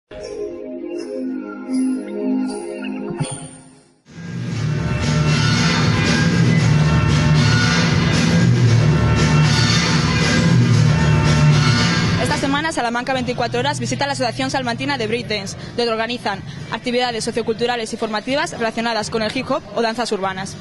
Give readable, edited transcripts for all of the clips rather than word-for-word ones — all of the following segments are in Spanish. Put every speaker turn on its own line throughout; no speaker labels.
Salamanca 24 horas visita la Asociación Salmantina de Breakdance, donde organizan actividades socioculturales y formativas relacionadas con el hip hop o danzas urbanas.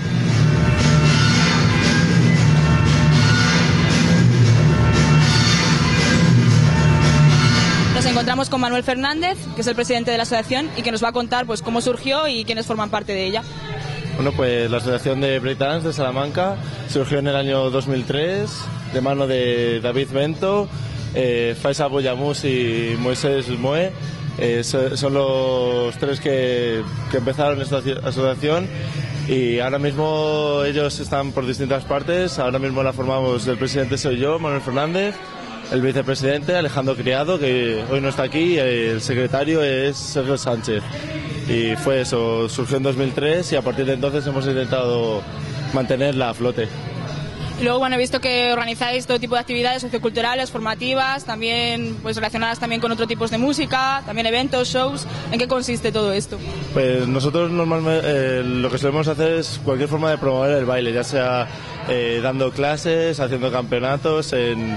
Nos encontramos con Manuel Fernández, que es el presidente de la asociación y que nos va a contar pues cómo surgió y quiénes forman parte de ella.
Bueno, pues la Asociación de Breakdance de Salamanca surgió en el año 2003 de mano de David Bento, Faisal Boyamus y Moisés Moe. Son los tres que empezaron esta asociación y ahora mismo ellos están por distintas partes. Ahora mismo la formamos, el presidente soy yo, Manuel Fernández, el vicepresidente Alejandro Criado, que hoy no está aquí, y el secretario es Sergio Sánchez. Y fue eso, surgió en 2003 y a partir de entonces hemos intentado mantenerla a flote.
Y luego, bueno, he visto que organizáis todo tipo de actividades socioculturales, formativas, también pues relacionadas también con otros tipos de música, también eventos, shows. ¿En qué consiste todo esto?
Pues nosotros normalmente lo que solemos hacer es cualquier forma de promover el baile, ya sea dando clases, haciendo campeonatos.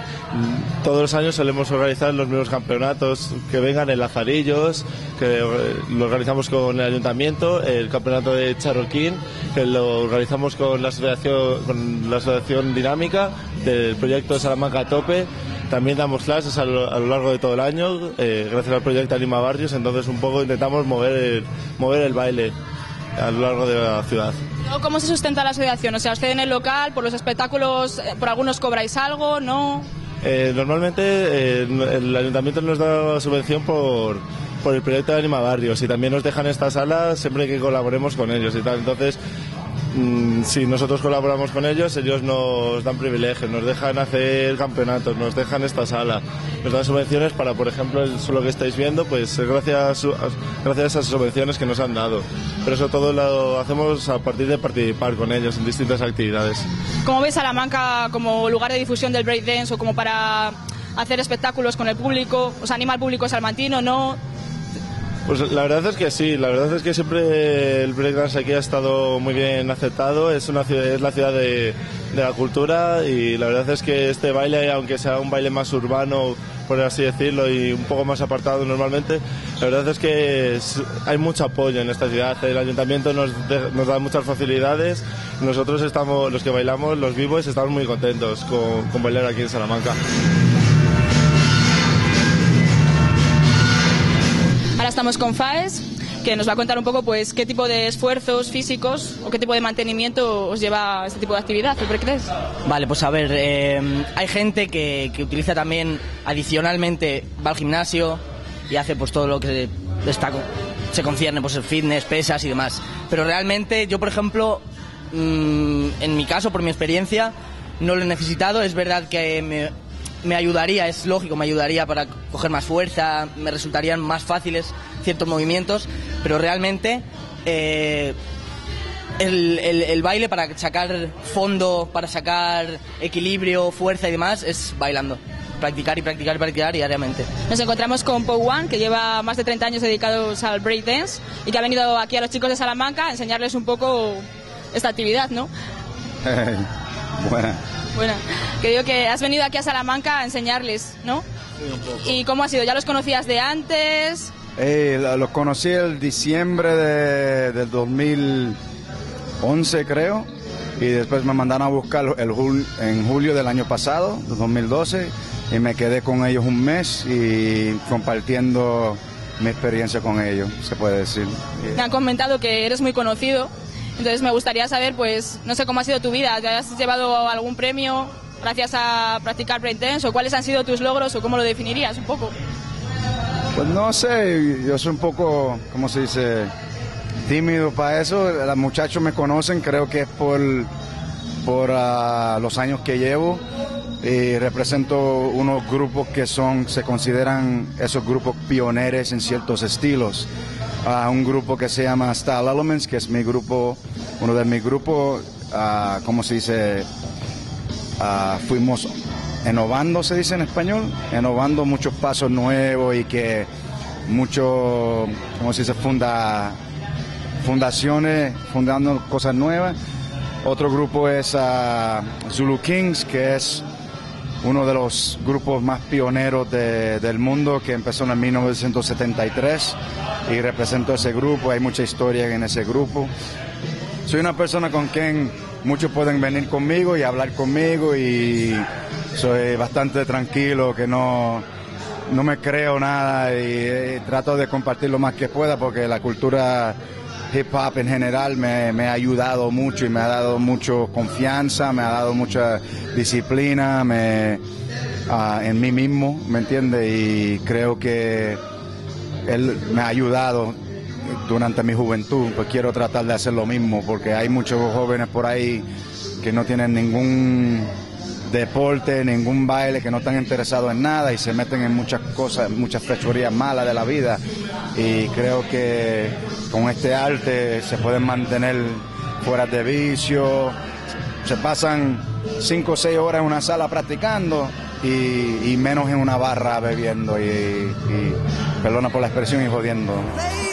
Todos los años solemos organizar los mismos campeonatos que vengan en Lazarillos, que lo organizamos con el ayuntamiento, el campeonato de Charroquín, que lo organizamos con la asociación Dinámica del proyecto de Salamanca a Tope. También damos clases a lo largo de todo el año, gracias al proyecto Anima Barrios. Entonces un poco intentamos mover el baile a lo largo de la ciudad.
¿Cómo se sustenta la asociación? O sea, ¿usted en el local, por los espectáculos, por algunos cobráis algo, no?
Normalmente el ayuntamiento nos da subvención por el proyecto de Anima Barrios y también nos dejan esta sala siempre que colaboremos con ellos y tal. Entonces, si nosotros colaboramos con ellos, ellos nos dan privilegios, nos dejan hacer campeonatos, nos dejan esta sala, nos dan subvenciones para, por ejemplo, el suelo que estáis viendo, pues gracias a esas subvenciones que nos han dado. Pero eso todo lo hacemos a partir de participar con ellos en distintas actividades.
¿Cómo ves Salamanca como lugar de difusión del breakdance o como para hacer espectáculos con el público? ¿Os anima al público salmantino, no?
Pues la verdad es que sí, la verdad es que siempre el breakdance aquí ha estado muy bien aceptado, es la ciudad de la cultura y la verdad es que este baile, aunque sea un baile más urbano, por así decirlo, y un poco más apartado normalmente, la verdad es que hay mucho apoyo en esta ciudad, el ayuntamiento nos da muchas facilidades, nosotros estamos, los que bailamos, los vivos, estamos muy contentos con bailar aquí en Salamanca.
Ahora estamos con Faes, que nos va a contar un poco pues qué tipo de esfuerzos físicos o qué tipo de mantenimiento os lleva a este tipo de actividad, ¿qué crees?
Vale, pues a ver, hay gente que utiliza también, adicionalmente, va al gimnasio y hace pues todo lo que se concierne, pues el fitness, pesas y demás. Pero realmente yo, por ejemplo, en mi caso, por mi experiencia, no lo he necesitado. Es verdad que me ayudaría, es lógico, me ayudaría para coger más fuerza, me resultarían más fáciles ciertos movimientos, pero realmente el baile para sacar fondo, para sacar equilibrio, fuerza y demás, es bailando. Practicar y practicar y practicar diariamente.
Nos encontramos con Pau One, que lleva más de 30 años dedicados al breakdance y que ha venido aquí a los chicos de Salamanca a enseñarles un poco esta actividad, ¿no? Bueno, que digo que has venido aquí a Salamanca a enseñarles, ¿no?
Sí, un poco.
¿Y cómo ha sido? ¿Ya los conocías de antes?
Los conocí el diciembre del 2011, creo, y después me mandaron a buscar en julio del año pasado, 2012, y me quedé con ellos un mes y compartiendo mi experiencia con ellos, se puede decir.
Me han comentado que eres muy conocido. Entonces me gustaría saber, pues, no sé cómo ha sido tu vida. ¿Te has llevado algún premio gracias a practicar breakdance? ¿O cuáles han sido tus logros o cómo lo definirías un poco?
Pues no sé, yo soy un poco, ¿cómo se dice?, tímido para eso. Los muchachos me conocen, creo que es por los años que llevo. Y represento unos grupos que se consideran esos grupos pioneros en ciertos estilos. Un grupo que se llama Style Elements, que es mi grupo, uno de mis grupos, ¿cómo se dice? Fuimos innovando, se dice en español, innovando muchos pasos nuevos y que mucho, ¿cómo se dice? Fundaciones, fundando cosas nuevas. Otro grupo es Zulu Kings, que es uno de los grupos más pioneros del mundo, que empezó en 1973 y represento ese grupo. Hay mucha historia en ese grupo. Soy una persona con quien muchos pueden venir conmigo y hablar conmigo, y soy bastante tranquilo, que no me creo nada, y trato de compartir lo más que pueda, porque la cultura hip hop en general me ha ayudado mucho y me ha dado mucha confianza, me ha dado mucha disciplina en mí mismo, ¿me entiende? Y creo que él me ha ayudado durante mi juventud. Pues quiero tratar de hacer lo mismo, porque hay muchos jóvenes por ahí que no tienen ningún deporte, ningún baile, que no están interesados en nada y se meten en muchas cosas, muchas fechorías malas de la vida, y creo que con este arte se pueden mantener fuera de vicio. Se pasan 5 o 6 horas en una sala practicando y menos en una barra bebiendo y perdona por la expresión, y jodiendo.